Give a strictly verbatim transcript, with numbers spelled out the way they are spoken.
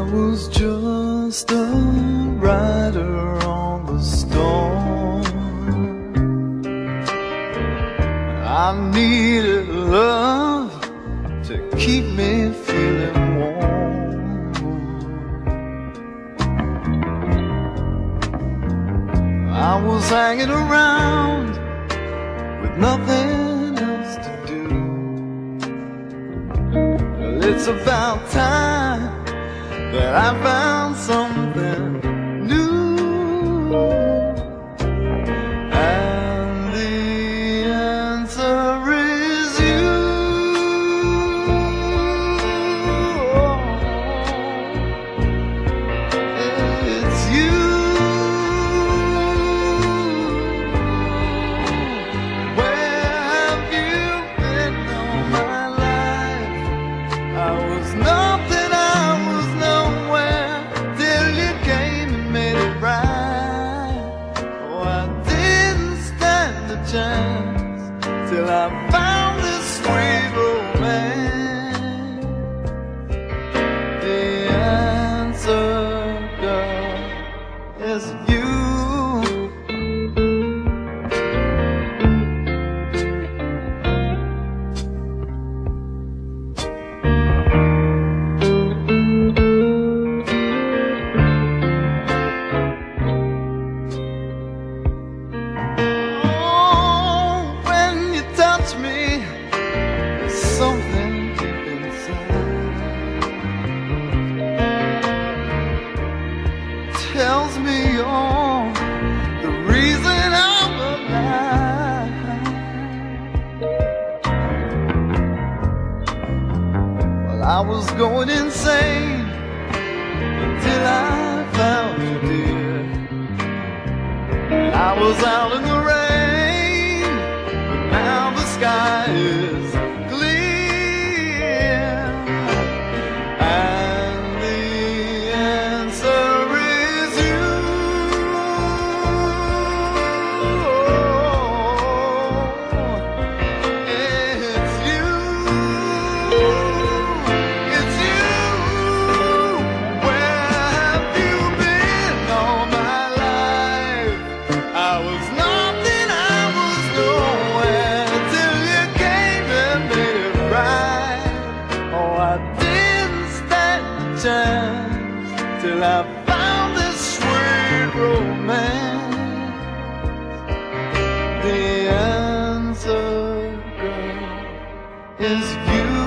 was just a rider on the storm. I needed love to keep me feeling warm. I was hanging around with nothing else to do. Well, it's about time that I found something new. And the answer is you. It's you. Where have you been all my life? I was nothing, I was nowhere, till you came and made it right. Oh, I didn't stand a chance till I found this sweet romance. The answer, girl, is you. Me, something deep inside tells me you're the reason I'm alive. Well, I was going insane until I found you, dear. I was out in the rain, but now the sky is clear. And the answer is you. It's you. It's you. Where have you been all my life? I was nothing, I was nowhere, till you came and made it right. Oh, I didn't stand a chance till I found this sweet romance. The answer, girl, is you.